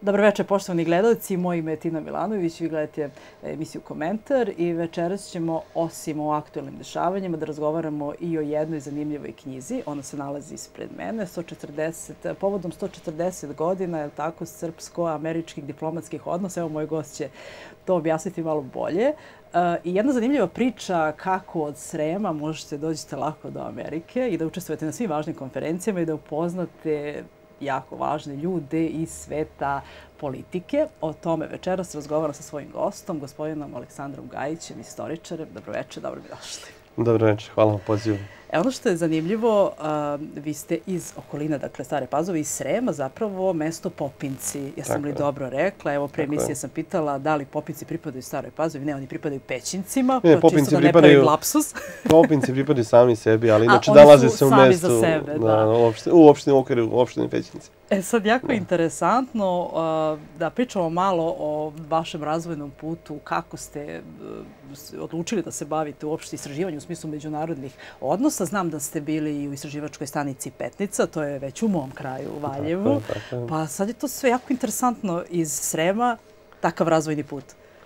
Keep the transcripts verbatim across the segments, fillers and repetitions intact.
Dobro večer, poštovani gledalci. Moje ime je Tina Milanović, vi gledate emisiju Komentar i večeras ćemo, osim o aktuelnim dešavanjima, da razgovaramo i o jednoj zanimljivoj knjizi. Ona se nalazi ispred mene, sto četrdeset, povodom sto četrdeset godina, je li tako, srpsko-američkih diplomatskih odnosa. Evo, moj gost će to objasniti malo bolje. I jedna zanimljiva priča kako od Srema možete dođete lako do Amerike i da učestvujete na svim važnim konferencijama i da upoznate jako važne ljude iz sveta politike. O tome večeras razgovaram sa svojim gostom, gospodinom Aleksandrom Gajićem, istoričarem. Dobro večer, dobro mi došli. Dobro večer, hvala na pozivu. Ono što je zanimljivo, vi ste iz okolina, dakle Stare Pazove, iz Srema, zapravo mesto Popinci. Ja sam li dobro rekla? Evo, pre emisije sam pitala da li Popinci pripadaju Staroj Pazovi. Ne, oni pripadaju Pećincima, pa čisto da ne pravim lapsus. Popinci pripadaju sami sebi, ali inače nalaze se u mestu, za sebe, da. U opštini, u okviru opštine Pećinci. E sad, jako interesantno da pričamo malo o vašem razvojnom putu, kako ste odlučili da se bavite uopšte istraživanju u smislu međunarodnih odnosa. Znam da ste bili i u istraživačkoj stanici Petnica, to je već u mom kraju, u Valjevu. Pa sad je to sve jako interesantno iz Srema, takav razvojni put.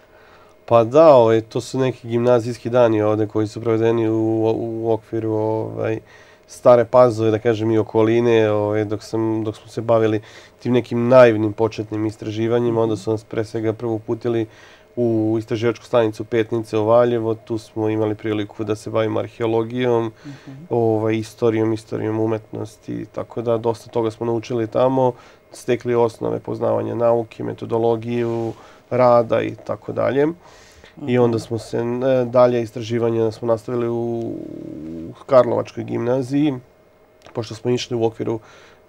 Pa da, to su neki gimnazijski dani ovde koji su provedeni u okviru Stare Pazove, da kažem, i okoline, dok smo se bavili tim nekim naivnim početnim istraživanjima. Onda su nas pre svega prvo uputili u istraživačku stanicu Petnice u Valjevo. Tu smo imali priliku da se bavimo arheologijom, istorijom, istorijom umetnosti. Tako da dosta toga smo naučili tamo, stekli osnove poznavanja nauke, metodologiju, rada i tako dalje. I onda smo se dalje istraživanja smo nastavili u Karlovačkoj gimnaziji, pošto smo išli u okviru,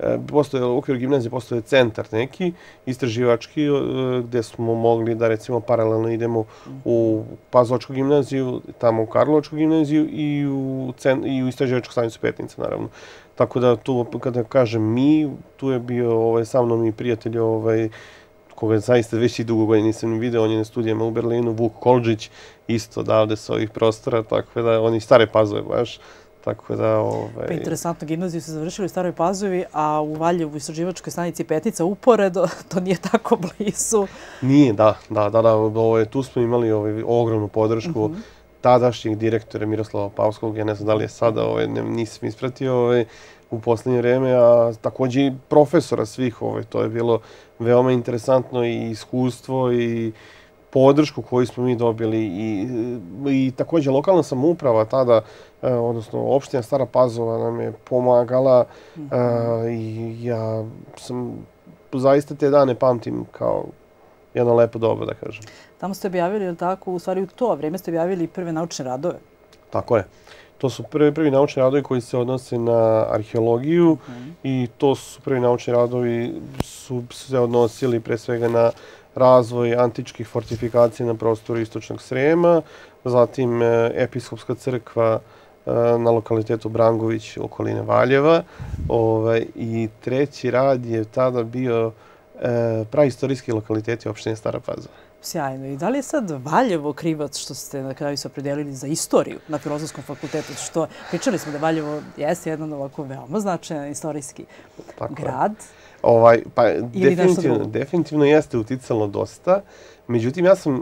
u okviru gimnazije postoje centar neki istraživački, gde smo mogli da recimo paralelno idemo u Pazovačku gimnaziju, tamo u Karlovačku gimnaziju i u istraživačku stanicu Petnica, naravno. Tako da tu, kada kažem mi, tu je bio sa mnom i prijatelj koga zaista već i dugo godina nisam video, on je na studijama u Berlinu, Vuk Kolđić, isto odavde sa ovih prostora, tako da oni Stare Pazove baš, tako da... Pa interesantno, gimnaziju su završili u Staroj Pazovi, a u Valjevu u istraživačkoj stanici Petnica uporedo, to nije tako blizu. Nije, da, da, da, tu smo imali ogromnu podršku tadašnjeg direktora Miroslava Pavskog, ja ne znam da li je sada, nisam ispratio u poslednje vreme, a takođe i profesora svih, to je bilo veoma interesantno i iskustvo i podršku koju smo mi dobili i takođe lokalna samouprava tada, odnosno opština Stara Pazova nam je pomagala i ja sam zaista te dane pamtim kao jedno lepo doba, da kažem. Tamo ste objavili, je li tako, u stvari u to vreme ste objavili prve naučne radove? Tako je. To su prvi, prvi naučni radovi koji se odnose na arheologiju i to su prvi naučni radovi su se odnosili pre svega na razvoj antičkih fortifikacija na prostoru istočnog Srema, zatim episkopska crkva na lokalitetu Brangović, okoline Valjeva. I treći rad je tada bio praistorijski lokaliteti opštine Stara Pazova. Sjajno. I da li je sad Valjevo krivac što ste na kraju se opredelili za istoriju na Filozofskom fakultetu? Što pričali smo da Valjevo jeste jedan ovako veoma značajan istorijski grad. Pa definitivno jeste uticalo dosta. Međutim, ja sam,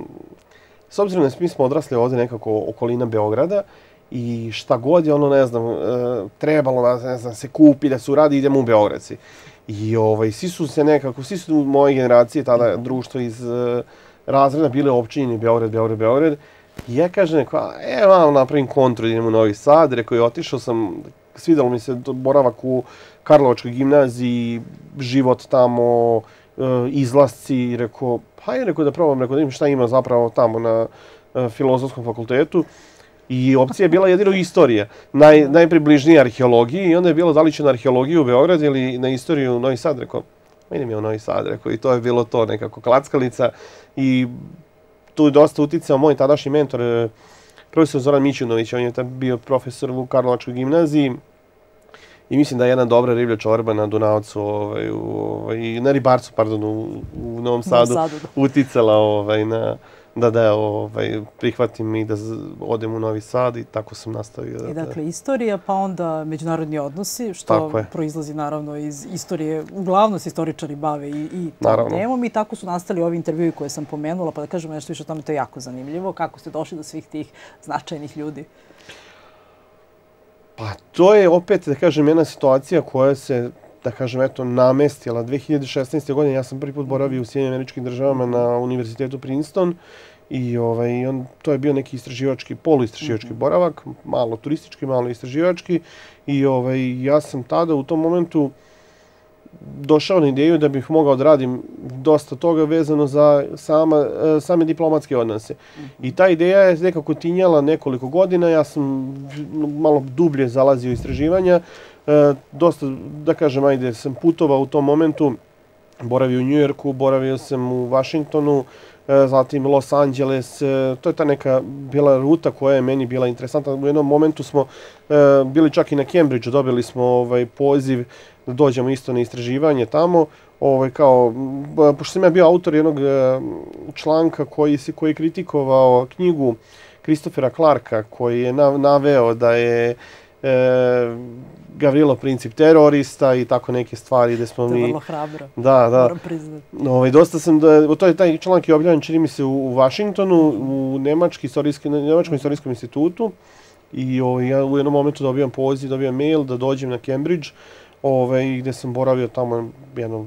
s obzirom da mi smo odrasli ovde nekako okolina Beograda i šta god je ono, ne znam, trebalo da se kupi, da se uradi, idemo u Beogradci. I svi su se nekako, svi su u moje generacije, tada društvo iz razreda bile općinjeni Beograd, Beograd, Beograd. I ja kažem, evo vam napravim kontru, idem u Novi Sad, rekao je, otišao sam, svidalo mi se boravak u Karlovačkoj gimnaziji, život tamo, izlasci, rekao, hajde, rekao da probam, rekao da vidim šta ima zapravo tamo na Filozofskom fakultetu. I opcija je bila jedino istorija, najpribližnija arheologiji i onda je bilo da li će na arheologiju u Beograd ili na istoriju u Novi Sad, rekao, idem ja u Novi Sad, rekao, i to je bilo to nekako klackalica i tu je dosta uticao moj tadašnji mentor, profesor Zoran Mićunović, on je bio profesor u Karlovačkoj gimnaziji i mislim da je jedna dobra riblja čorba na Dunavcu, na Ribarcu, pardon, u Novom Sadu uticala na da, da ovaj, prihvatim i da odem u Novi Sad i tako sam nastavio. I dakle, istorija, pa onda međunarodni odnosi, što proizlazi naravno iz istorije. Uglavnom se istoričari bave i, i temom i tako su nastali ovi intervjui koje sam pomenula, pa da kažemo nešto više o tome, to je jako zanimljivo. Kako ste došli do svih tih značajnih ljudi? Pa to je opet, da kažem, jedna situacija koja se, da kažem, eto, namestila. dve hiljade šesnaeste. godine ja sam prvi put boravio u Sjedinjenim Američkim Državama na Univerzitetu Princeton i ovaj, on, to je bio neki istraživački, poluistraživački boravak, malo turistički, malo istraživački i ovaj, ja sam tada u tom momentu došao na ideju da bih mogao da radim dosta toga vezano za sama, same diplomatske odnose. I ta ideja je nekako tinjala nekoliko godina, ja sam malo dublje zalazio u istraživanja, dosta, da kažem, ajde, sam putovao u tom momentu, boravio u Njujorku, boravio sam u Vašingtonu, zatim Los Angeles, to je ta neka bila ruta koja je meni bila interesantna. U jednom momentu smo bili čak i na Cambridgeu, dobili smo ovaj poziv da dođemo isto na istraživanje tamo. Ovaj, kao, pošto sam ja bio autor jednog članka koji se koji je kritikovao knjigu Christophera Clarka, koji je naveo da je E, Gavrilo Princip terorista i tako neke stvari gde smo mi... To je vrlo hrabro, da, da. moram priznati. Ovaj, dosta sam da... To je taj članak je objavljen, čini mi se, u, u Vašingtonu, u Nemački istorijski, Nemačkom istorijskom institutu i ovaj, ja u jednom momentu dobijam poziv, dobijam mail da dođem na Cambridge, ovaj, gde sam boravio tamo jedno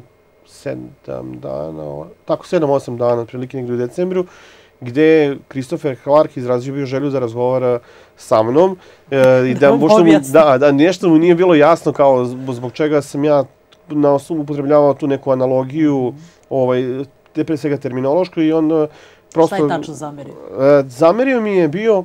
sedam dana, tako sedam, osam dana, prilike negdje u decembru, gde je Christopher Clark izrazio bio želju da razgovara sa mnom e, i da, da, mu, da, da nešto mu nije bilo jasno kao zbog čega sam ja na osnovu upotrebljavao tu neku analogiju, ovaj, te pre svega terminološku i on prosto... Šta je tačno zamerio? E, zamerio mi je bio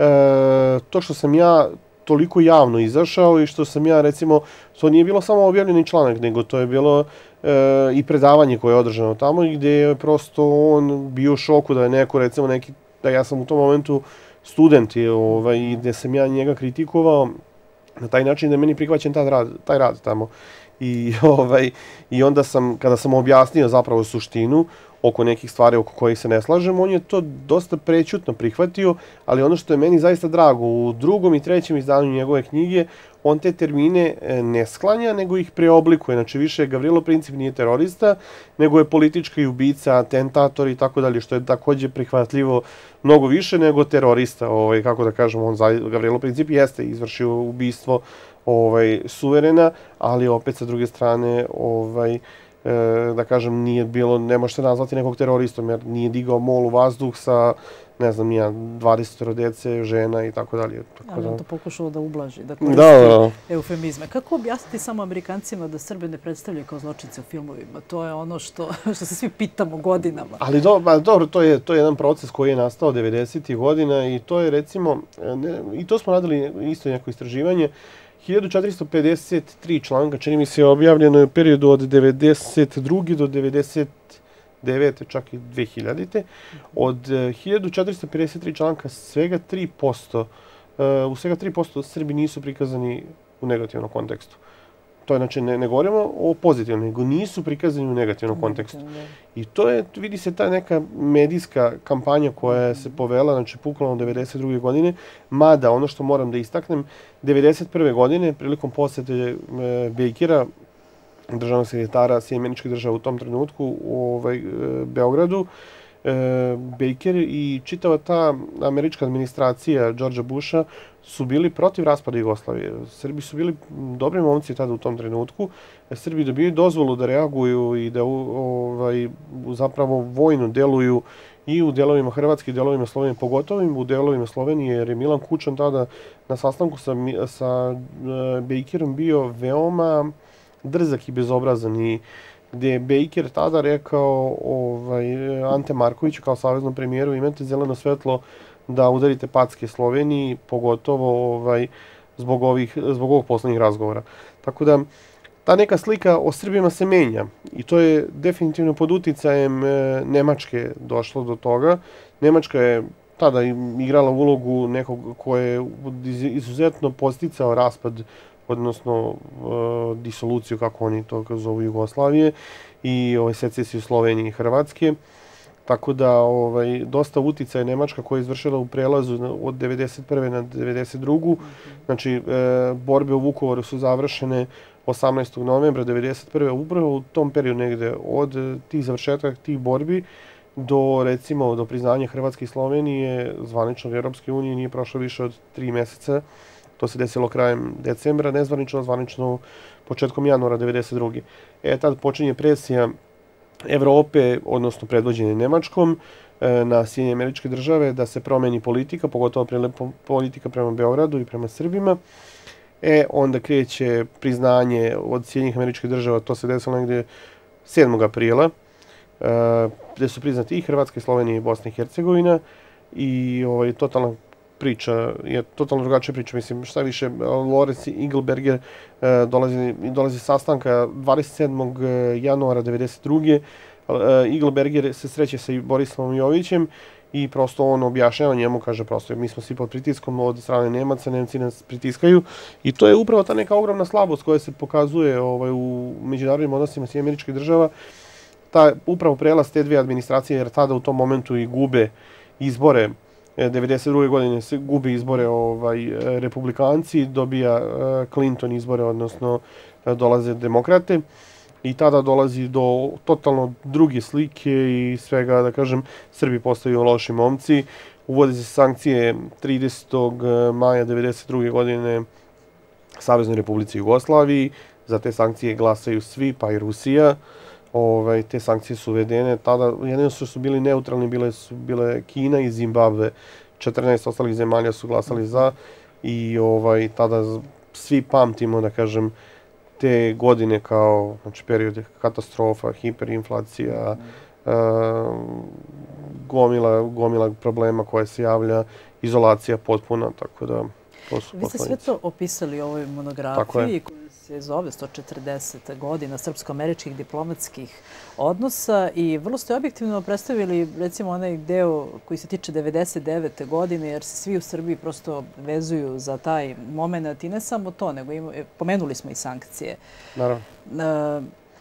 e, to što sam ja toliko javno izašao i što sam ja, recimo, to nije bilo samo objavljeni članak, nego to je bilo e, i predavanje koje je održano tamo i gde je prosto on bio u šoku da je neko, recimo, neki, da ja sam u tom momentu student i ovaj, gde sam ja njega kritikovao na taj način da je meni prihvaćen taj rad, taj rad tamo. I, ovaj, I onda sam, kada sam objasnio zapravo suštinu oko nekih stvari oko kojih se ne slažem, on je to dosta prećutno prihvatio, ali ono što je meni zaista drago, u drugom i trećem izdanju njegove knjige, on te termine ne sklanja, nego ih preoblikuje. Znači, više Gavrilo Princip nije terorista, nego je politički ubica, atentator i tako dalje, što je također prihvatljivo mnogo više nego terorista. Ovaj, kako da kažem, on, Gavrilo Princip jeste izvršio ubistvo ovaj, suverena, ali opet sa druge strane, ovaj, da kažem, nije bilo, ne možete nazvati nekog teroristom, jer nije digao mol u vazduh sa, ne znam, nija, dvadeset dece, žena i tako dalje. Ali on to pokušao da ublaži, da koristi eufemizme. Kako objasniti samo Amerikancima da Srbe ne predstavljaju kao zločince u filmovima? To je ono što se svi pitamo godinama. Ali dobro, to je jedan proces koji je nastao devedesetih godina i to je, recimo, i to smo radili isto neko istraživanje, hiljadu četiristo pedeset tri članka, čini mi se, objavljeno je u periodu od devedeset druge do devedeset devete čak i dve hiljadite. Od hiljadu četiristo pedeset tri članka svega tri posto, u svega tri posto Srbi nisu prikazani u negativnom kontekstu. To je, znači, ne, ne govorimo o pozitivnom, nego nisu prikazani u negativnom kontekstu. I to je, vidi se ta neka medijska kampanja koja se povela, znači, bukvalno devedeset druge godine, mada, ono što moram da istaknem, devedeset prve godine, prilikom posete Bakera, državnog sekretara Sjedinjenih Američkih Država u tom trenutku u ovaj, Beogradu, Baker i čitava ta američka administracija Georgea Busha su bili protiv raspada Jugoslavije. Srbi su bili dobri momci tada u tom trenutku. Srbi dobiju dozvolu da reaguju i da ovaj, zapravo vojno deluju i u delovima Hrvatske i delovima Slovenije, pogotovo u delovima Slovenije, jer je Milan Kučan tada na sastanku sa, sa Bakerom bio veoma drzak i bezobrazan i gdje je Baker tada rekao ovaj, Ante Markoviću kao saveznom premijeru, imate zeleno svetlo da udarite packe Sloveniji, pogotovo ovaj, zbog, ovih, zbog ovog poslednjih razgovora. Tako da, ta neka slika o Srbima se menja i to je definitivno pod uticajem Nemačke došlo do toga. Nemačka je tada igrala ulogu nekog ko je izuzetno posticao raspad, odnosno uh, disoluciju, kako oni to zovu, Jugoslavije i ovaj, secesiju Slovenije i Hrvatske. Tako da ovaj, dosta uticaja Nemačka koja je izvršila u prelazu od devedeset prve na devedeset drugu Znači, e, borbe u Vukovaru su završene osamnaestog novembra devedeset prve Upravo u tom periodu negde od tih završetka tih borbi do, recimo, do priznanja Hrvatske i Slovenije, zvanično Europske unije, nije prošlo više od tri meseca. To se desilo krajem decembra, nezvanično, zvanično početkom januara devedeset druge E, tad počinje presija Evrope, odnosno predvođenje Nemačkom, na Sjedinjene Američke Države da se promeni politika, pogotovo politika prema Beogradu i prema Srbima. E, onda kreće priznanje od Sjedinjenih Američkih Država, to se desilo negdje sedmog aprila, gdje su priznati i Hrvatska, i Slovenija, i Bosna i Hercegovina. I ovaj, totalna priča, je totalno drugačija priča. Mislim, šta više, Lorenz Iglberger dolazi, dolazi sastanka dvadeset sedmog januara devedeset druge Iglberger se sreće sa Borislavom Jovićem i prosto on objašnjava njemu, kaže prosto mi smo svi pod pritiskom od strane Nemaca, Nemci nas pritiskaju i to je upravo ta neka ogromna slabost koja se pokazuje ovaj, u međunarodnim odnosima Sjedinjenih Američkih Država, ta upravo prelaz te dvije administracije, jer tada u tom momentu i gube izbore, devedeset druge godine se gubi izbore ovaj, republikanci, dobija Clinton izbore, odnosno dolaze demokrate. I tada dolazi do totalno druge slike i svega, da kažem, Srbi postaju loši momci. Uvode se sankcije tridesetog maja devedeset druge godine Saveznoj Republici Jugoslaviji. Za te sankcije glasaju svi, pa i Rusija. Ove, te sankcije su uvedene. Tada jedino što su bili neutralni bile su bile Kina i Zimbabve. četrnaest ostalih zemalja su glasali za i ovaj, tada svi pamtimo, da kažem, te godine kao, znači, periode katastrofa, hiperinflacija, mm. uh, gomila, gomila problema koja se javlja, izolacija potpuna, tako da to su Vi ste sve to opisali u ovoj monografiji koja se zove sto četrdeset godina srpsko-američkih diplomatskih odnosa i vrlo ste objektivno predstavili, recimo, onaj deo koji se tiče devedeset devete godine, jer se svi u Srbiji prosto vezuju za taj moment i ne samo to, nego ima, pomenuli smo i sankcije. Naravno. E,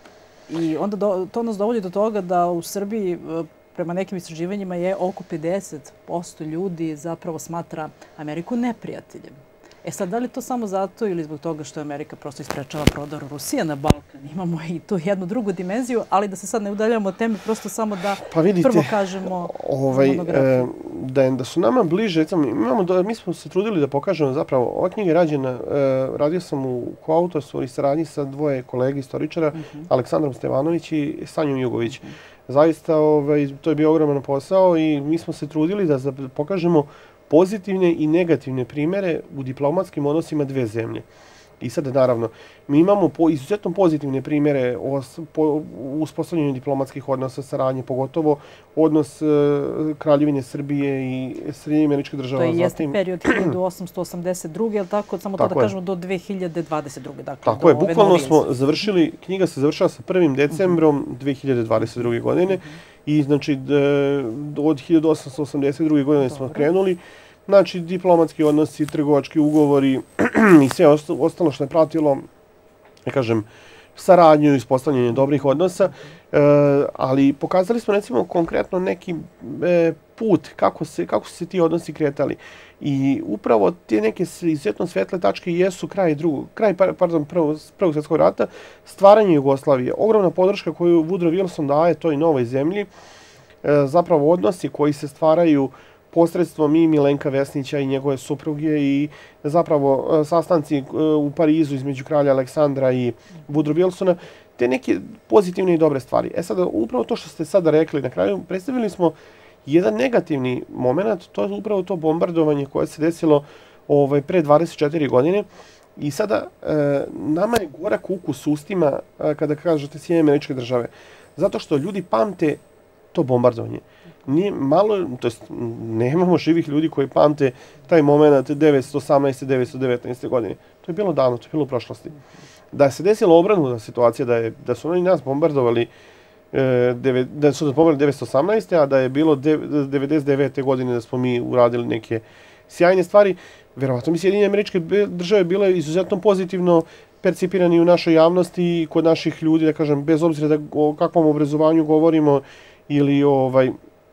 I onda do, to nas dovodi do toga da u Srbiji prema nekim istraživanjima je oko pedeset posto ljudi zapravo smatra Ameriku neprijateljem. E sad, da li to samo zato ili zbog toga što Amerika prosto isprečava prodor Rusije na Balkan? Imamo i tu jednu drugu dimenziju, ali da se sad ne udaljamo od teme, prosto samo da pa vidite, prvo kažemo ovaj, monografiju. Da, da su nama bliže, recimo, imamo, mi smo se trudili da pokažemo zapravo, ova knjiga je rađena, radio sam u koautorstvu i saradnji sa dvoje kolege istoričara, uh-huh. Aleksandrom Stevanović i Sanjom Jugović. Uh-huh. Zaista, ovaj, to je bio ogroman posao i mi smo se trudili da pokažemo pozitivne i negativne primere u diplomatskim odnosima dve zemlje. I sad, naravno, mi imamo po, izuzetno pozitivne primere u uspostavljanju diplomatskih odnosa, saradnje, pogotovo odnos e, Kraljevine Srbije i Sjedinjenih Američkih Država. To je jeste period hiljadu osamsto osamdeset druge, ali tako, samo tako to da kažemo, do dve hiljade dvadeset druge. Dakle, tako je, bukvalno smo završili, knjiga se završava sa prvim decembrom uh-huh. dve hiljade dvadeset druge godine uh-huh. i znači od hiljadu osamsto osamdeset druge godine Dobre. smo krenuli. Znači, diplomatski odnosi, trgovački ugovori i sve ostalo što je pratilo, ja kažem, saradnju i ispostavljanje dobrih odnosa, e, ali pokazali smo, recimo, konkretno neki e, put kako, se, kako su se ti odnosi kretali. I upravo te neke izuzetno svetle tačke jesu kraj drugog, kraj, pardon, prvog, prvog svjetskog rata, stvaranje Jugoslavije. Ogromna podrška koju Woodrow Wilson daje toj novoj zemlji, e, zapravo odnosi koji se stvaraju posredstvom i Milenka Vesnića i njegove supruge i zapravo sastanci u Parizu između kralja Aleksandra i Woodrow Wilsona, te neke pozitivne i dobre stvari. E sada, upravo to što ste sada rekli na kraju, predstavili smo jedan negativni moment, to je upravo to bombardovanje koje se desilo ovaj, pre dvadeset četiri godine. I sada, e, nama je gorak ukus ustima e, kada kažete Sjedinjene Američke Države, zato što ljudi pamte to bombardovanje. Nije malo, to jest nemamo živih ljudi koji pamte taj moment devetsto osamnaeste devetsto devetnaeste godine. To je bilo davno, to je bilo u prošlosti. Da se desila obrnuta situacija, da, je, da su oni nas bombardovali, e, deve, da su nas bombardovali devetsto osamnaeste a da je bilo devedeset devete godine da smo mi uradili neke sjajne stvari, verovatno bi Sjedinjene Američke Države bile izuzetno pozitivno percipirani u našoj javnosti i kod naših ljudi, da kažem, bez obzira da o kakvom obrazovanju govorimo ili ovaj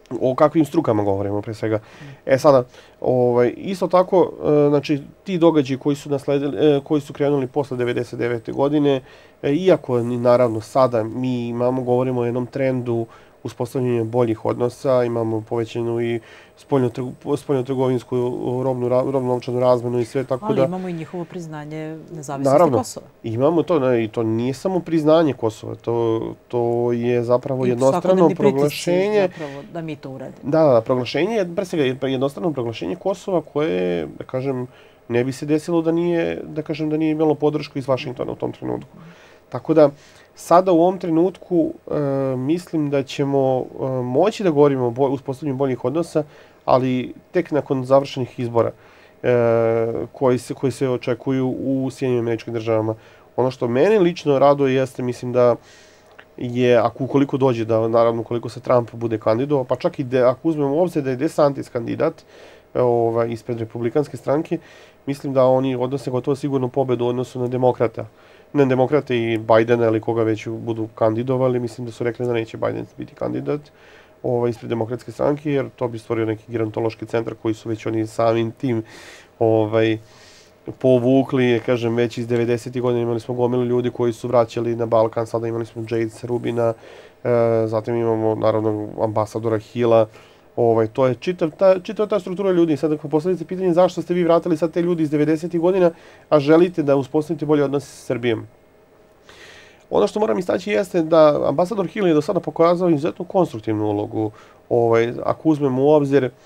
o kakvim strukama govorimo pre svega. E sada, ovaj, isto tako, znači, ti događaji koji su, nasledili, koji su krenuli posle devedeset devete godine, iako naravno sada mi imamo, govorimo o jednom trendu uspostavljanja boljih odnosa, imamo povećanu i spoljnotrgovinsku robnu, robnu novčanu razmenu i sve, tako ali da... Ali imamo i njihovo priznanje nezavisnosti naravno, Kosova. Imamo to, ne, i to nije samo priznanje Kosova, to, to je zapravo jednostrano proglašenje... Zapravo, da mi to uradimo. Da, da, proglašenje je, pre svega, jednostrano proglašenje Kosova koje, da kažem, ne bi se desilo da nije, da kažem, da nije imalo podršku iz Vašingtona u tom trenutku. Tako da, sada u ovom trenutku e, mislim da ćemo e, moći da govorimo o boj, uspostavljanju boljih odnosa, ali tek nakon završenih izbora e, koji, se, koji se očekuju u Sjedinjenim Američkim Državama. Ono što mene lično raduje jeste, mislim da je, ako ukoliko dođe da, naravno, ukoliko se Trump bude kandidovao, pa čak i de, ako uzmemo u obzir da je DeSantis kandidat ovaj, ispred Republikanske stranke, mislim da oni odnose gotovo sigurno pobedu u odnosu na demokrata. Ne demokrate i Bajdena ili koga već budu kandidovali, mislim da su rekli da neće Bajden biti kandidat ovaj, ispred demokratske stranke, jer to bi stvorio neki gerontološki centar koji su već oni samim tim ovaj, povukli, kažem, već iz devedesetih godina imali smo gomilu ljudi koji su vraćali na Balkan, sada imali smo Jade Rubina, e, zatim imamo naravno ambasadora Hilla, ovaj, to je čitav ta, čitav ta struktura ljudi. Sada ako postavite pitanje zašto ste vi vratili sad te ljudi iz devedesetih godina, a želite da uspostavite bolje odnose sa Srbijom. Ono što moram istaći jeste da ambasador Hill je do sada pokazao izuzetno konstruktivnu ulogu. Ovaj, ako uzmemo u obzir e,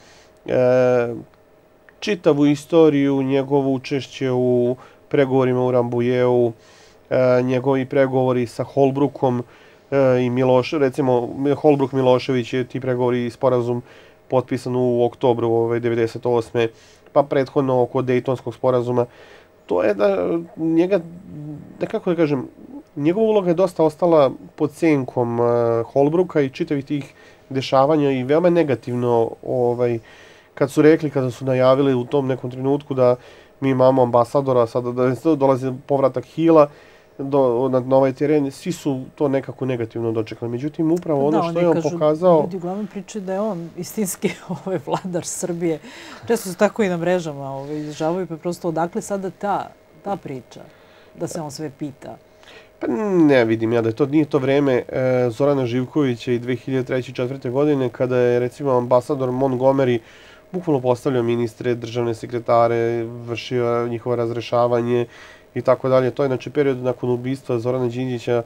čitavu istoriju, njegovo učešće u pregovorima u Rambujeu, e, njegovi pregovori sa Holbrookom e, i Miloš, recimo Holbrook Milošević je ti pregovori i sporazum potpisan u oktobru ovaj, devedeset osme pa prethodno oko Dejtonskog sporazuma. To je da njega, da kako da kažem, njegova uloga je dosta ostala pod senkom uh, Holbrooka i čitavih tih dešavanja i veoma negativno ovaj, kad su rekli, kada su najavili u tom nekom trenutku da mi imamo ambasadora, sada da dolazi povratak Hilla do, na, na ovaj teren, svi su to nekako negativno dočekali. Međutim, upravo ono da, što je on kažu, pokazao... Ljudi uglavnom pričaju da je on istinski ovaj, vladar Srbije. Često se tako i na mrežama ovaj, izražavaju, pa prosto odakle sada ta, ta priča, da se on sve pita. Pa ne vidim ja da je to, nije to vreme e, Zorana Živkovića i dve hiljade treće i dve hiljade četvrte. godine kada je recimo ambasador Montgomery bukvalno postavljao ministre, državne sekretare, vršio njihovo razrešavanje i tako dalje. To je znači period nakon ubistva Zorana Đinđića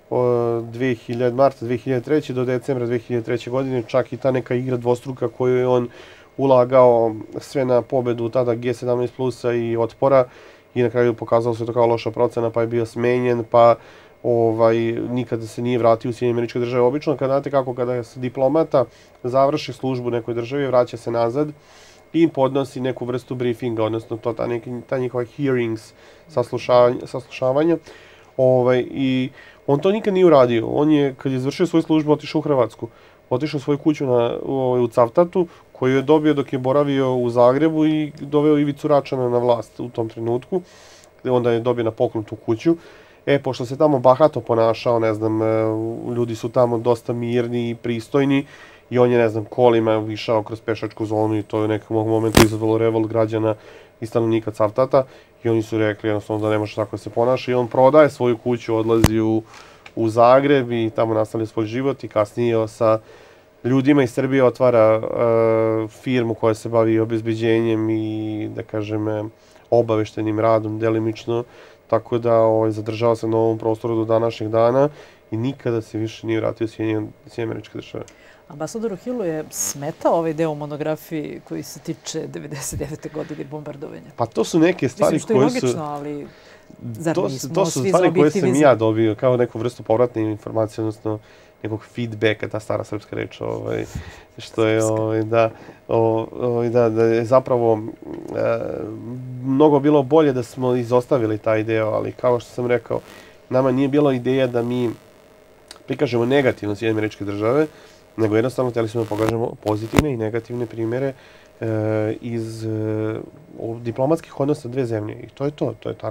dve hiljade, marta dve hiljade treće. do decembra dve hiljade treće. godine, čak i ta neka igra dvostruka koju je on ulagao sve na pobedu tada G sedamnaest plusa i Otpora. I na kraju pokazalo se to kao loša procena, pa je bio smenjen, pa ovaj, nikada se nije vratio u Sjedinjene Američke Države. Obično, kada znate kako, kada se diplomata završi službu u nekoj državi, vraća se nazad i podnosi neku vrstu briefinga, odnosno to ta, neki, ta njihova hearings, saslušavanja. saslušavanja. Ovaj, I on to nikad nije uradio. On je, kad je izvršio svoju službu, otišao u Hrvatsku. Otišao u svoju kuću na, u, u Cavtatu, koju je dobio dok je boravio u Zagrebu i doveo Ivicu Račana na vlast u tom trenutku. Onda je dobio na poklon tu kuću. E, pošto se tamo bahato ponašao, ne znam, ljudi su tamo dosta mirni i pristojni i on je, ne znam, kolima išao kroz pešačku zonu i to je u nekom momentu izazvalo revolt građana i stanovnika Cavtata i oni su rekli jednostavno da ne može tako da se ponaša i on prodaje svoju kuću, odlazi u, u Zagreb i tamo nastavlja svoj život i kasnije sa ljudima iz Srbije otvara uh, firmu koja se bavi obezbeđenjem i, da kažem, obaveštenim radom delimično, tako da ovaj, zadržava se na ovom prostoru do današnjeg dana i nikada se više nije vratio u Sjedinjene Američke Države. Ambasadoru Hillu je smetao ovaj deo u monografiji koji se tiče devedeset devete. godine bombardovanja. Pa to su neke stvari Mislim, koje su... Mislim, što je logično, ali zar to, nismo to su svi stvari za koje sam objektivizam? ja dobio kao neku vrstu povratne informacije, odnosno nekog feedbacka, ta stara srpska reč, ovaj, što je ovaj, da, ovaj, da, da je zapravo e, mnogo bilo bolje da smo izostavili taj deo, ali kao što sam rekao, nama nije bilo ideja da mi prikažemo negativno Sjedinjene Američke Države, nego jednostavno htjeli smo da pokažemo pozitivne i negativne primjere e, iz e, diplomatskih odnosa dve zemlje. I to je to, to je tako.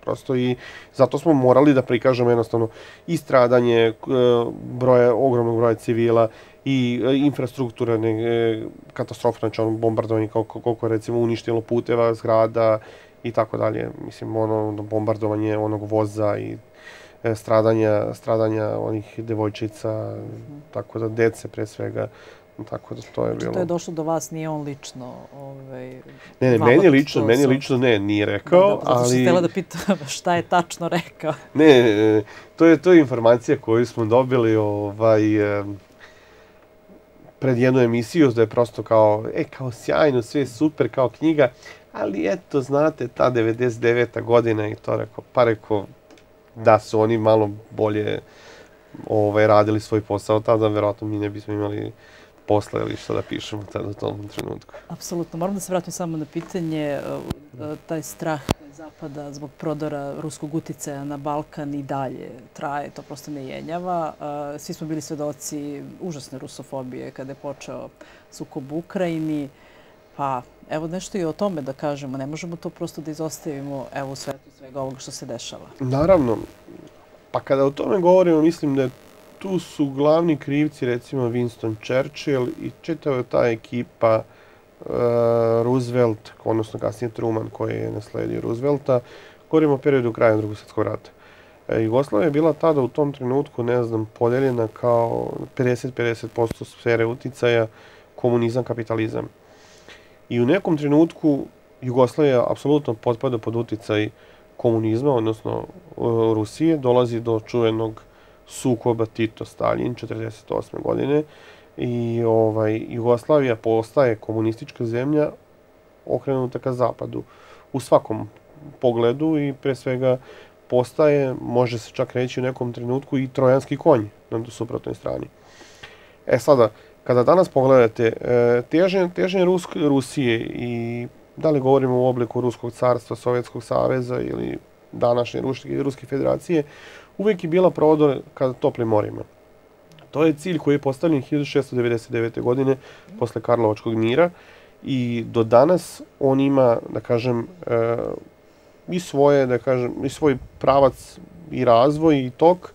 Prosto i zato smo morali da prikažemo jednostavno i stradanje broja, ogromnog broja civila i infrastrukturne katastrofe, znači ono bombardovanje koliko, koliko je recimo uništilo puteva, zgrada i tako dalje. Mislim, ono bombardovanje onog voza i stradanja, stradanja onih devojčica, tako da dece pre svega. Tako da to je bilo. To je došlo do vas, nije on lično? Ovaj, ne, ne, meni lično, meni lično ne, nije rekao, da, da, zato ali... što htjela da pitam šta je tačno rekao. Ne, ne, to je, to je informacija koju smo dobili ovaj, pred jednu emisiju, da je prosto kao, e, kao sjajno, sve super, kao knjiga, ali eto, znate, ta devedeset deveta godina i to rekao, pa rekao da su oni malo bolje ovaj, radili svoj posao, tada verovatno mi ne bismo imali posla ili što da pišemo tada u tom trenutku. Apsolutno. Moram da se vratim samo na pitanje, taj strah Zapada zbog prodora ruskog uticaja na Balkan i dalje traje, to prosto ne jenjava. Svi smo bili svedoci užasne rusofobije kada je počeo sukob u Ukrajini. Pa evo nešto i o tome da kažemo. Ne možemo to prosto da izostavimo evo u svetu svega ovoga što se dešava. Naravno. Pa kada o tome govorimo, mislim da tu su glavni krivci recimo Winston Churchill i čitava ta ekipa uh, Roosevelt, odnosno kasnije Truman koji je nasledio Roosevelta. Govorimo o periodu kraja Drugog svjetskog rata. E, Jugoslavija je bila tada u tom trenutku, ne znam, podeljena kao pedeset pedeset posto sfere uticaja, komunizam, kapitalizam. I u nekom trenutku Jugoslavija apsolutno potpada pod uticaj komunizma, odnosno uh, Rusije, dolazi do čuvenog sukoba Tito-Stalin četrdeset osme godine i ovaj, Jugoslavija postaje komunistička zemlja okrenuta ka zapadu u svakom pogledu i pre svega postaje, može se čak reći u nekom trenutku, i trojanski konj na suprotnoj strani. E sada, kada danas pogledate težnje, težnje Rusk, Rusije i da li govorimo u obliku Ruskog carstva, Sovjetskog saveza ili današnje Ruske, Ruske federacije, uvijek je bila prodor ka toplim morima. To je cilj koji je postavljen hiljadu šesto devedeset devete. godine posle Karlovačkog mira i do danas on ima, da kažem, e, i svoje, da kažem, i svoj pravac i razvoj i tok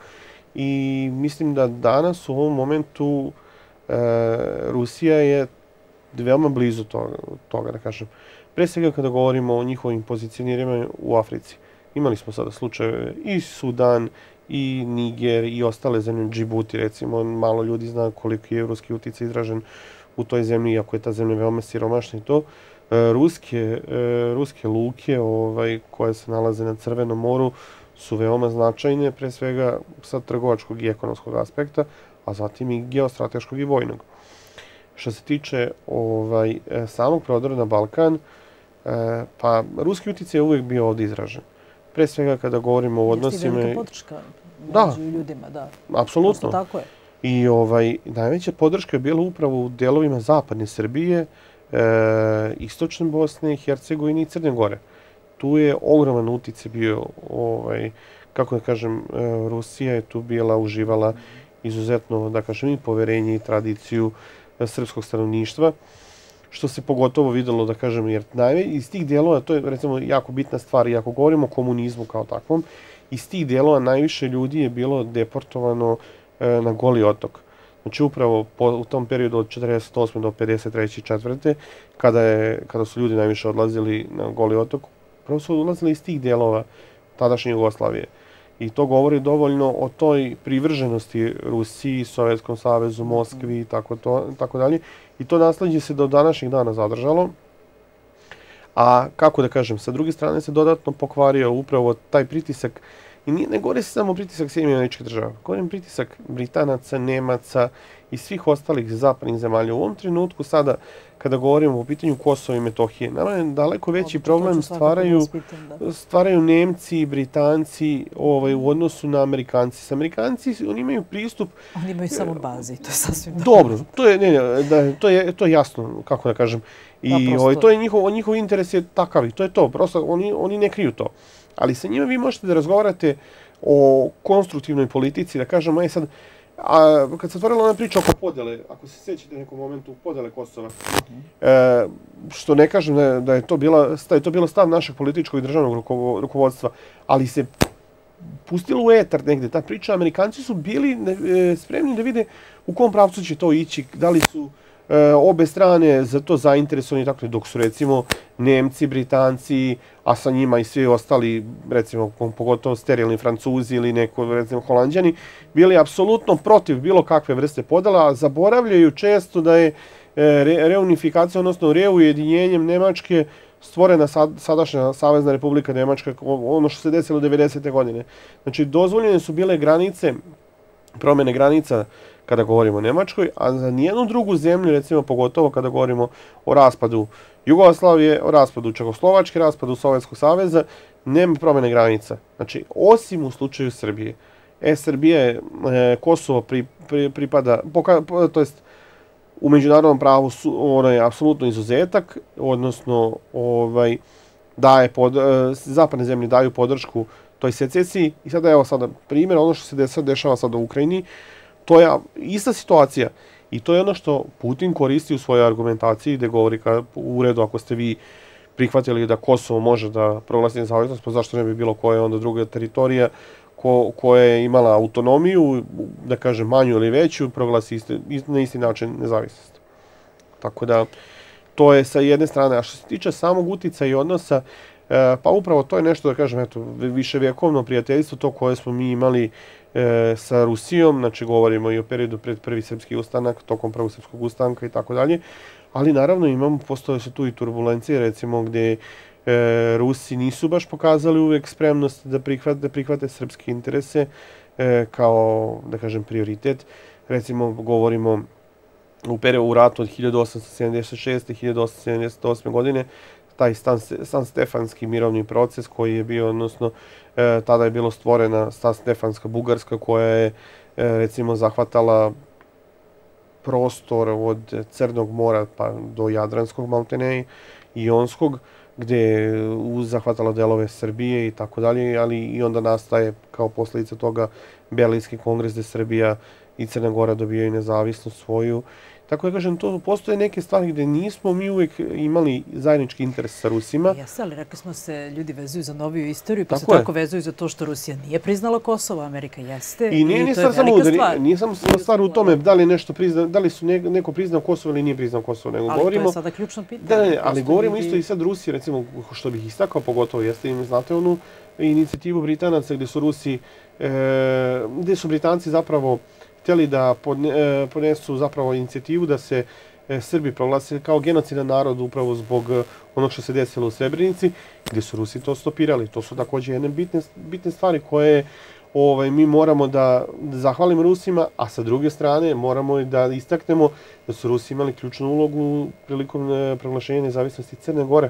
i mislim da danas u ovom momentu e, Rusija je veoma blizu toga, toga, da kažem. Pre svega kada govorimo o njihovim pozicioniranjima u Africi. Imali smo sada slučajeve i Sudan, i Niger, i ostale zemlje, Džibuti, recimo, malo ljudi zna koliko je ruski uticaj izražen u toj zemlji, iako je ta zemlja veoma siromašna i to. E, ruske, e, ruske luke ovaj, koje se nalaze na Crvenom moru su veoma značajne, pre svega sa trgovačkog i ekonomskog aspekta, a zatim i geostrateškog i vojnog. Što se tiče ovaj, samog prodora na Balkan, e, pa ruski uticaj je uvijek bio ovdje izražen. Pre svega kada govorimo o odnosima... Jeste i velika podrška među ljudima, da. Apsolutno. Tako je. I ovaj, najveća podrška je bila upravo u delovima zapadne Srbije, e, istočne Bosne i Hercegovine i Crne Gore. Tu je ogroman uticaj bio, ovaj, kako da kažem, Rusija je tu bila, uživala izuzetno, da kažem, i poverenje i tradiciju srpskog stanovništva, što se pogotovo videlo, da kažem, jer najve, iz tih dijelova, to je recimo jako bitna stvar, i ako govorimo o komunizmu kao takvom, iz tih dijelova najviše ljudi je bilo deportovano e, na Goli otok. Znači upravo po, u tom periodu od četrdeset osme do pedeset treće i četvrte kada, je, kada su ljudi najviše odlazili na Goli otok, prvo su odlazili iz tih dijelova tadašnje Jugoslavije. I to govori dovoljno o toj privrženosti Rusiji, Sovjetskom savezu, Moskvi i tako, to, tako dalje. I to nasleđe se do današnjih dana zadržalo. A kako da kažem, sa druge strane se dodatno pokvario upravo taj pritisak. I nije, ne govori se samo pritisak Sjedinjenih Američkih Država, govorim pritisak Britanaca, Nemaca i svih ostalih zapadnih zemalja. U ovom trenutku sada, kada govorimo o pitanju Kosova i Metohije, nama je daleko veći problem stvaraju, stvaraju Nemci, Britanci ovaj, u odnosu na Amerikanci. S Amerikanci oni imaju pristup... Oni imaju samo baze, to je sasvim dobro. To je, ne, ne, da, to je, to je jasno, kako da kažem. I da, ovaj, to je njihov, njihov interes je takav i to je to. Prosto oni, oni ne kriju to. Ali sa njima vi možete da razgovarate o konstruktivnoj politici, da kažemo, aj sad, A kad se otvorila ona priča oko podele, ako se sjećate nekom momentu podele Kosova, e, što ne kažem da je, da je to bila, da je to bilo stav našeg političkog i državnog rukovo, rukovodstva, ali se pustilo u etar negde ta priča, Amerikanci su bili e, spremni da vide u kom pravcu će to ići, da li su e, obe strane za to zainteresovani, tako dok su recimo Nemci, Britanci, a sa njima i svi ostali, recimo pogotovo sterilni Francuzi ili neko, recimo Holanđani, bili apsolutno protiv bilo kakve vrste podela, a zaboravljaju često da je re, reunifikacija, odnosno reujedinjenjem Nemačke stvorena sad, sadašnja Savezna Republika Nemačka, ono što se desilo devedesete godine. Znači, dozvoljene su bile granice, promjene granica kada govorimo o Nemačkoj, a za nijednu drugu zemlju, recimo pogotovo kada govorimo o raspadu Jugoslavije, o raspadu Čehoslovačke, raspadu Sovjetskog saveza, nema promjene granica. Znači, osim u slučaju Srbije. E, Srbije, e, Kosovo pri, pri, pripada, poka, po, to jest, u međunarodnom pravu su, ono je apsolutno izuzetak, odnosno ovaj, daje pod, e, zapadne zemlje daju podršku toj secesiji. I sada evo sada primjer, ono što se desa, dešava sada u Ukrajini, to je ista situacija. I to je ono što Putin koristi u svojoj argumentaciji, gdje govori ka, u redu ako ste vi prihvatili da Kosovo može da proglasi nezavisnost, pa zašto ne bi bilo koja onda druga teritorija ko, koja je imala autonomiju, da kažem manju ili veću, proglasi isti, na isti način nezavisnost. Tako da, to je sa jedne strane. A što se tiče samog utica i odnosa, e, pa upravo to je nešto, da kažem, eto, viševjekovno prijateljstvo, to koje smo mi imali e, sa Rusijom, znači govorimo i o periodu pred prvi srpski ustanak, tokom prvog srpskog ustanka i tako dalje, ali naravno imamo, postoje su tu i turbulencije, recimo gdje e, Rusi nisu baš pokazali uvijek spremnost da prihvate, da prihvate srpske interese e, kao, da kažem, prioritet. Recimo, govorimo u periodu u ratu od hiljadu osamsto sedamdeset šeste. do hiljadu osamsto sedamdeset osme. godine, taj San, San Stefanski mirovni proces koji je bio, odnosno, e, tada je bilo stvorena San Stefanska Bugarska koja je, e, recimo, zahvatala prostor od Crnog mora pa do Jadranskog maltene i Jonskog, gdje je zahvatala delove Srbije i tako dalje, ali i onda nastaje kao posljedica toga Berlinski kongres gdje Srbija i Crna Gora dobijaju nezavisnost svoju. Tako da kažem, to postoje neke stvari gdje nismo mi uvijek imali zajednički interes sa Rusima. Jeste, ali rekli smo se, ljudi vezuju za noviju istoriju, pa se tako vezuju za to što Rusija nije priznala Kosovo, Amerika jeste. I nije, nije stvar samo stvar. Nije samo stvar u tome da li nešto prizna, da li su ne, neko priznao Kosovo ili nije priznao Kosovo, nego ali govorimo. Ali to je sada ključno pitanje. Da, ne, ali govorimo ljudi... isto i sad Rusije, recimo, što bih istakao pogotovo, jeste im, znate onu inicijativu Britanaca gdje su Rusi, e, gdje su Britanci zapravo htjeli da podne, podnesu zapravo inicijativu da se e, Srbi proglase kao genocidan narod upravo zbog onog što se desilo u Srebrenici, gdje su Rusi to stopirali. To su također jedne bitne, bitne stvari koje ovaj, mi moramo da, da zahvalimo Rusima, a sa druge strane moramo da istaknemo da su Rusi imali ključnu ulogu prilikom proglašenja nezavisnosti Crne Gore.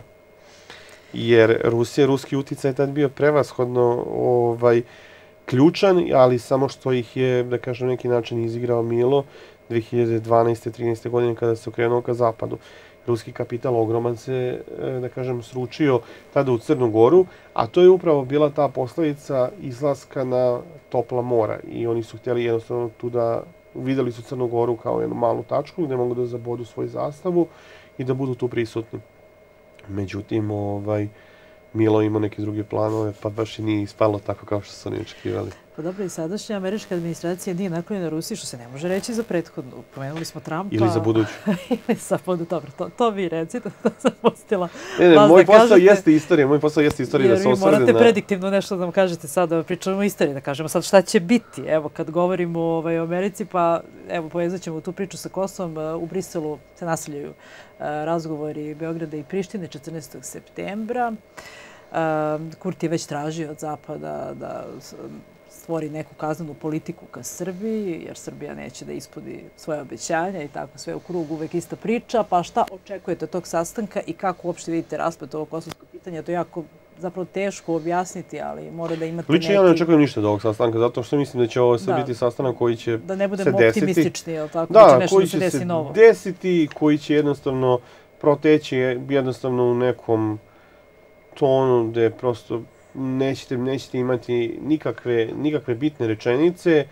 Jer Rusija, ruski uticaj je tad bio prevashodno ovaj, ključan, ali samo što ih je, da kažem, neki način izigrao Milo dve hiljade dvanaeste. trinaeste. godine kada se okrenuo ka zapadu. Ruski kapital ogroman se, da kažem, sručio tada u Crnu Goru, a to je upravo bila ta posljedica izlaska na topla mora i oni su htjeli jednostavno tu da vidjeli su Crnu Goru kao jednu malu tačku gdje mogu da zabodu svoju zastavu i da budu tu prisutni. Međutim, ovaj, Milo ima neke druge planove, pa baš i nije ispalo tako kao što su oni očekivali. Pa dobro, i sadašnja američka administracija nije naklonjena Rusiji, što se ne može reći za prethodnu. Pomenuli smo Trumpa. Ili za buduću. Ili za buduću. Dobro, to, to vi recite, to sam postila. Ne, ne, moj posao kažete, jeste istorija, moj posao jeste istorija da se osvrde na... Jer vi morate prediktivno nešto da nam kažete sad, da pričamo o istoriji, da kažemo sad šta će biti. Evo, kad govorimo ovaj, o Americi, pa evo, povezat ćemo tu priču sa Kosovom. U Briselu se nastavljaju razgovori Beograda i Prištine četrnaestog septembra. Kurti je već tražio od Zapada da stvori neku kaznenu politiku ka Srbiji, jer Srbija neće da ispuni svoje obećanja i tako sve u krugu, uvek ista priča. Pa šta očekujete od tog sastanka i kako uopšte vidite rasplet ovog kosovskog pitanja? To je jako zapravo teško objasniti, ali mora da imate Lično, neki... ja ne očekujem ništa od ovog sastanka, zato što mislim da će ovo sve da. biti sastanak koji će se desiti. Da ne budemo optimistični, jel tako? Da, da će koji da se će desi se novo. desiti, koji će jednostavno proteći jednostavno u nekom tonu gdje prosto nećete, nećete imati nikakve, nikakve bitne rečenice,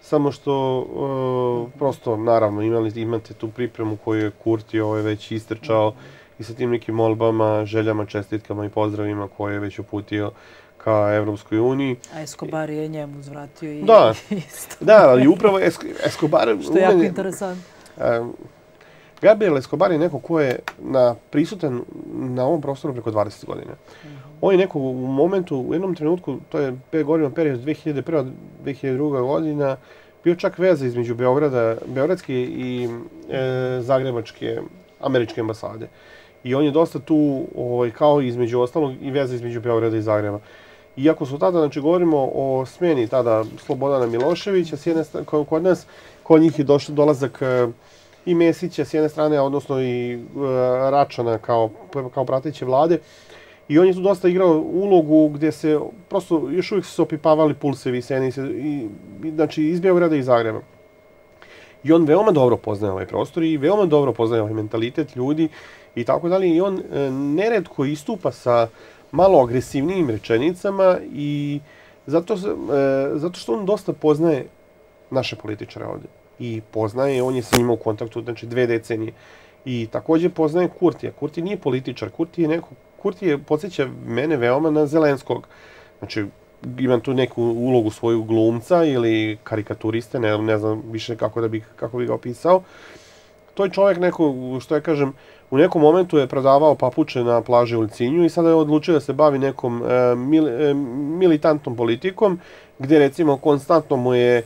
samo što uh, prosto, naravno, imali, imate tu pripremu koju je Kurti ovaj, već istrčao i sa tim nekim molbama, željama, čestitkama i pozdravima koje je već uputio ka Evropskoj uniji. A Escobar je njemu uzvratio i da, isto. Da, ali upravo Escobar... Što je jako interesantno. Um, Gabriel Escobar je neko ko je na, prisutan na ovom prostoru preko dvadeset godina. Mm -hmm. On je neko u momentu, u jednom trenutku, to je pet godina period dve hiljade prva do dve hiljade druga godina, bio čak veza između Beograda, beogradske i e, zagrebačke američke ambasade. I on je dosta tu, ovaj, kao između ostalog, i veza između Beograda i Zagreba. Iako su tada, znači, govorimo o smjeni tada Slobodana Miloševića, s jedne strane, kod nas, kod njih je došlo dolazak i Mesića s jedne strane, odnosno i uh, Račana kao, kao prateće vlade. I on je tu dosta igrao ulogu gdje se prosto još uvijek su se opipavali pulsevi seni, i, i, znači iz Beograda i Zagreba. I on veoma dobro poznaje ovaj prostor i veoma dobro poznaje ovaj mentalitet ljudi i tako dalje. I on e, neretko istupa sa malo agresivnijim rečenicama i zato, e, zato što on dosta poznaje naše političare ovdje. I poznaje, on je sa njima u kontaktu, znači dve decenije. I također poznaje Kurtija. Kurti nije političar, Kurti je neko, Kurti je, podsjeća mene veoma na Zelenskog. Znači, imam tu neku ulogu svoju glumca ili karikaturiste, ne, ne znam više kako da bih, kako bih ga opisao. To je čovjek neko, što ja kažem, u nekom momentu je prodavao papuče na plaži u Ulcinju i sada je odlučio da se bavi nekom e, mil, e, militantnom politikom, gdje recimo konstantno mu je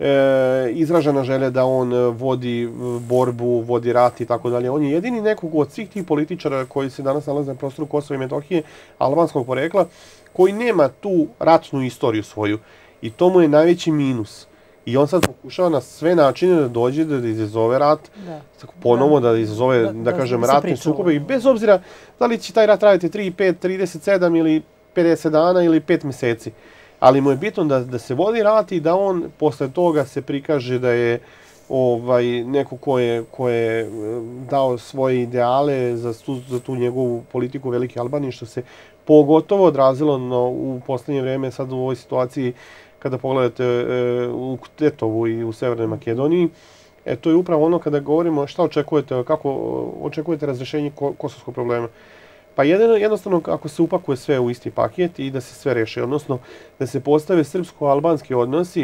e, izražena želja da on vodi borbu, vodi rat i tako dalje. On je jedini nekog od svih tih političara koji se danas nalaze na prostoru Kosova i Metohije, albanskog porekla, koji nema tu ratnu istoriju svoju. I to mu je najveći minus. I on sad pokušava na sve načine da dođe da izazove rat, da. ponovo da, da izazove, da, da, da kažem, da ratne sukobe. I bez obzira da li će taj rat raditi tri, pet, trideset sedam ili pedeset dana ili pet mjeseci. Ali mu je bitno da, da se vodi rat i da on posle toga se prikaže da je ovaj, neko ko je, ko je dao svoje ideale za tu, za tu njegovu politiku Velike Albanije, što se pogotovo odrazilo no, u posljednje vrijeme sad u ovoj situaciji kada pogledate e, u Tetovu i u Severnoj Makedoniji. E, to je upravo ono kada govorimo šta očekujete, kako očekujete razrješenje ko, kosovskog problema. Pa jedino, jednostavno ako se upakuje sve u isti paket i da se sve reši, odnosno da se postave srpsko-albanski odnosi,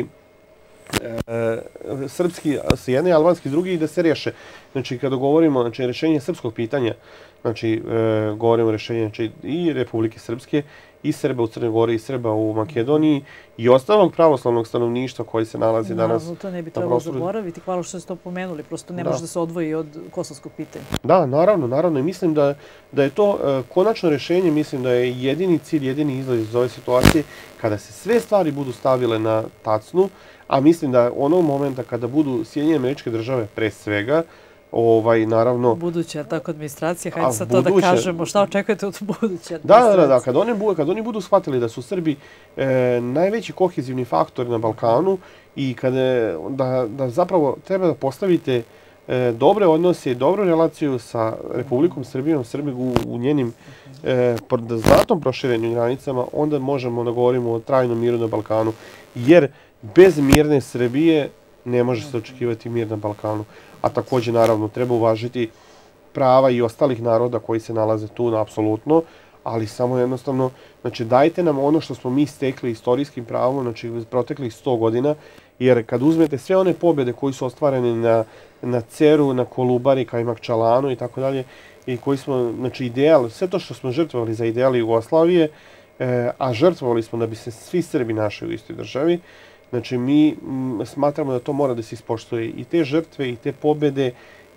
e, srpski s jedne, albanski s drugi i da se riješe. Znači kada govorimo znači, rješenje srpskog pitanja, znači e, govorimo o rješenju znači, i Republike Srpske, i Srba u Crnoj Gori, i Srba u Makedoniji i ostalog pravoslavnog stanovništva koji se nalazi Naravno, danas. To ne bi trebalo zaboraviti, hvala što ste to pomenuli, prosto ne da. može da se odvoji od kosovskog pitanja. Da, naravno, naravno. I mislim da, da je to uh, konačno rješenje, mislim da je jedini cilj, jedini izlaz iz ove situacije kada se sve stvari budu stavile na tacnu, a mislim da onog momenta kada budu Sjedinjene Američke Države pre svega, ovaj, naravno... Buduća, tako, administracija, hajde sad to da kažemo, šta očekujete od buduće administracije? Da, da, da, kad oni, kad oni budu shvatili da su Srbi e, najveći kohezivni faktor na Balkanu i kada, da, da zapravo treba da postavite e, dobre odnose i dobru relaciju sa Republikom Srbijom, Srbi u, u njenim e, znatnom proširenju granicama, onda možemo da govorimo o trajnom miru na Balkanu, jer bez mirne Srbije ne može se očekivati mir na Balkanu. A također, naravno, treba uvažiti prava i ostalih naroda koji se nalaze tu, apsolutno, ali samo jednostavno, znači, dajte nam ono što smo mi stekli istorijskim pravom, znači, proteklih sto godina, jer kad uzmete sve one pobjede koji su ostvarene na, na Ceru, na Kolubari, Kajmakčalanu i tako dalje, i koji smo, znači, ideal, sve to što smo žrtvovali za ideali Jugoslavije, e, a žrtvovali smo da bi se svi Srbi našli u istoj državi, znači, mi m, smatramo da to mora da se ispoštuje i te žrtve i te pobjede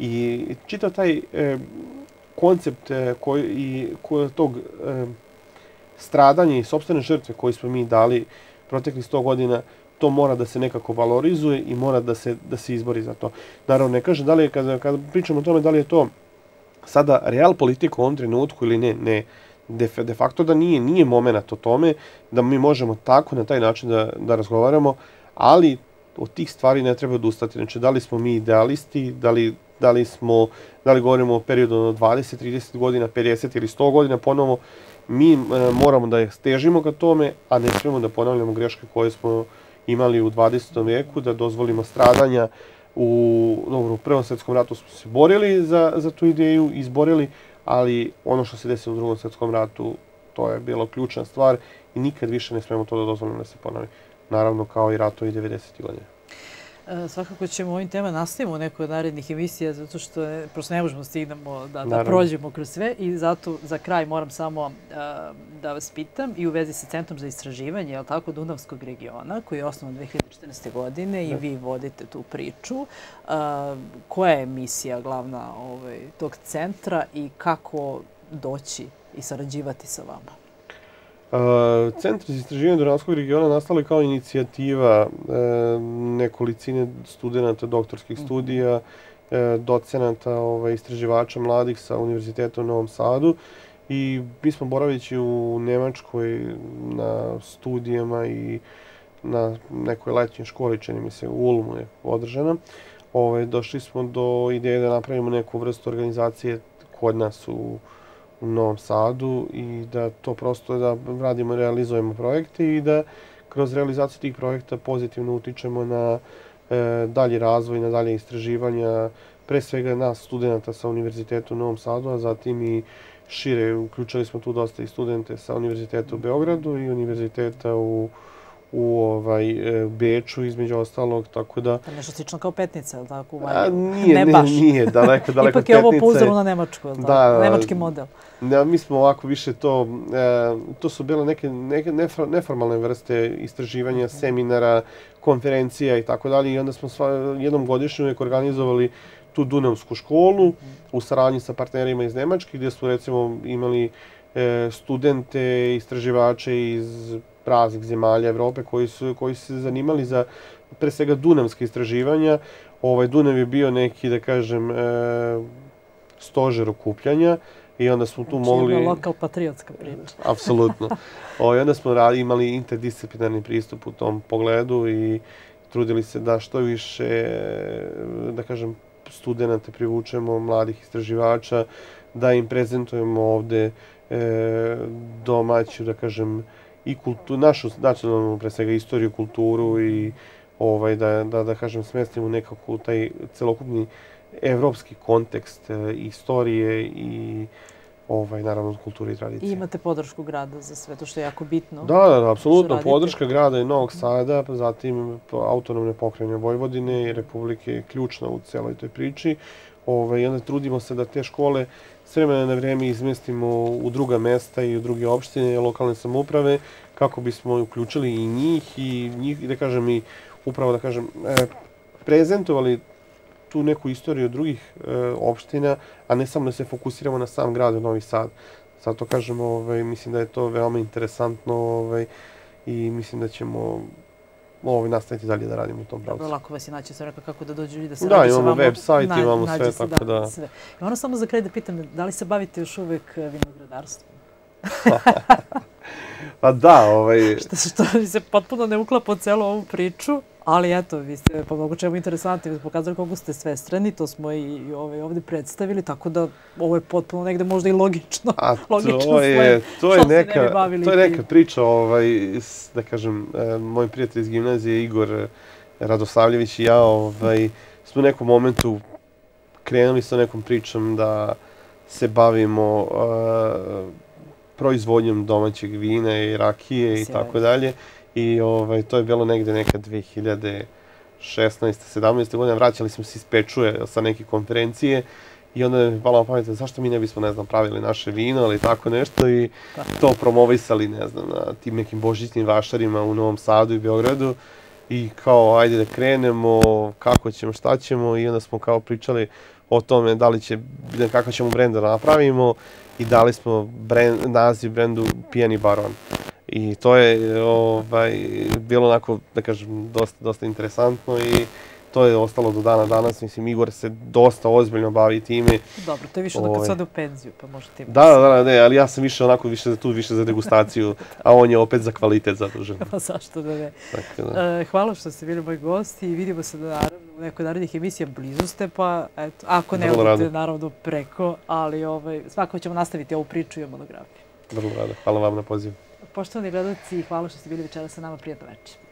i čitav taj e, koncept e, koji, i, koji, tog e, stradanja i sopstvene žrtve koje smo mi dali proteklih sto godina, to mora da se nekako valorizuje i mora da se, da se izbori za to. Naravno, ne kažem da li je, kada, kada pričamo o tome, da li je to sada real politika u ovom trenutku ili ne, ne. De, de facto da nije, nije moment o tome da mi možemo tako na taj način da, da razgovaramo, ali od tih stvari ne treba odustati. Znači, da li smo mi idealisti, da li, da li, smo, da li govorimo o periodu od dvadeset, trideset godina, pedeset ili sto godina, ponovo mi e, moramo da stežimo ka tome, a ne smijemo da ponavljamo greške koje smo imali u dvadesetom veku, da dozvolimo stradanja. U, dobro, u Prvom svjetskom ratu smo se borili za, za tu ideju, izborili, ali ono što se desilo u Drugom svjetskom ratu, to je bila ključna stvar i nikad više ne smemo to da dozvolimo da se ponovi. Naravno, kao i ratovi devedesetih godina. Svakako ćemo ovim tema nastavimo u nekoj od narednih emisija, zato što prosto ne možemo stignemo da, da prođemo kroz sve i zato za kraj moram samo uh, da vas pitam i u vezi sa Centrom za istraživanje, je li tako, Dunavskog regiona, koji je osnovan dve hiljade četrnaeste. godine i vi vodite tu priču. Uh, koja je misija glavna ovaj, tog centra i kako doći i sarađivati sa vama? Centar za istraživanje Dunavskog regiona nastala je kao inicijativa nekolicine studenta doktorskih studija, docenata, istraživača mladih sa Univerziteta u Novom Sadu. I mi smo boravići u Nemačkoj na studijama i na nekoj letnjoj školi, čini mi se, u Ulmu je održana. Došli smo do ideje da napravimo neku vrstu organizacije kod nas u u Novom Sadu i da to prosto da radimo, realizujemo projekte i da kroz realizaciju tih projekta pozitivno utičemo na e, dalji razvoj, na dalje istraživanja, pre svega nas studenta sa Univerziteta u Novom Sadu, a zatim i šire. Uključili smo tu dosta i studente sa Univerziteta u Beogradu i Univerziteta u u ovaj, Beču, između ostalog, tako da... To je nešto slično kao Petnica, je li tako? A, nije, ne, ne, nije, daleko, daleko Ipak je ovo pouzdano na Nemačku, je li tako? Da, nemački model. Da, mi smo ovako više to... E, to su bile neke, neke neformalne vrste istraživanja, okay. seminara, konferencija i tako dalje. I onda smo sva, jednom godišnju uvijek organizovali tu Dunavsku školu mm. u saradnji sa partnerima iz Nemačke, gdje smo recimo imali e, studente, istraživače iz raznih zemalja Evrope koji su koji su se zanimali za pre svega dunavska istraživanja. Ovaj Dunav je bio neki, da kažem, e, stožer okupljanja i onda smo tu znači, mogli... Znači, lokal patriotska priča. Apsolutno. O, i onda smo radi, imali interdisciplinarni pristup u tom pogledu i trudili se da što više, da kažem, studenta privučemo, mladih istraživača, da im prezentujemo ovde e, domaću, da kažem, i kultu, našu nacionalnu, pre svega, istoriju, kulturu i ovaj, da, da, da kažem, smestimo nekako taj celokupni evropski kontekst e, istorije i ovaj, naravno, kulture i tradicije. I imate podršku grada za sve to što je jako bitno. Da, da, da, apsolutno. Podrška grada i Novog Sada, zatim autonomne pokrajine Vojvodine i Republike je ključna u celoj toj priči. Ovaj, I onda trudimo se da te škole s vremena na vrijeme izmestimo u druga mesta i u druge opštine, lokalne samouprave, kako bismo uključili i njih i njih, da kažem, i upravo, da kažem, prezentovali tu neku istoriju drugih opština, a ne samo da se fokusiramo na sam grad Novi Sad. Zato kažem, ovaj, mislim da je to veoma interesantno ovaj, i mislim da ćemo ovaj, nastaviti dalje da radimo u tom pravcu. Dobro, lako vas je naći, sam rekao kako da dođu i da se da, radi sa vama. Da, imamo web sajt, imamo sve, se, tako da... da. Sve. I ono samo za kraj da pitam, da li se bavite još uvek vinogradarstvom? Pa da, ovaj... Što, što se potpuno ne uklapa u celu ovu priču, ali eto, vi ste po mnogo čemu interesantni, vi ste pokazali koliko ste svestrani, to smo i ovaj, ovdje predstavili, tako da ovo je potpuno negde možda i logično. A logično to je, to je, neka, to je neka priča, ovaj, da kažem, moj prijatelj iz gimnazije Igor Radosavljević i ja ovaj, smo u nekom momentu krenuli sa nekom pričom da se bavimo uh, proizvodnjom domaćeg vina i rakije i tako dalje. I ovaj, to je bilo negde neka dve hiljade šesnaeste sedamnaeste. godine. Vraćali smo se iz Pečuje sa neke konferencije i onda je palo na pamet zašto mi ne bismo, ne znam, pravili naše vino ili tako nešto i to promovisali, ne znam, na tim nekim božićnim vašarima u Novom Sadu i Beogradu. I kao, ajde da krenemo, kako ćemo, šta ćemo i onda smo kao pričali o tome da li će, kako ćemo brenda napravimo i dali smo brend, naziv brendu Pijani Baron. I to je ovaj, bilo onako, da kažem, dosta, dosta interesantno i to je ostalo do dana danas. Mislim, Igor se dosta ozbiljno bavi time. Dobro, to je više onda kad se ode u penziju, pa možete imati. Da, da, da, ne, ali ja sam više onako više za tu, više za degustaciju, a on je opet za kvalitet zadužen. Pa zašto da ne. Tako da. Hvala što ste bili moj gost i vidimo se da naravno u nekoj narednih emisija blizu ste, pa eto, ako ne odete naravno preko, ali ovaj, svakako ćemo nastaviti ovu priču i o monografiji. Vrlo rado, hvala vam na pozivu. Poštovani gledalci, hvala što ste bili večera sa nama, prijatno večer.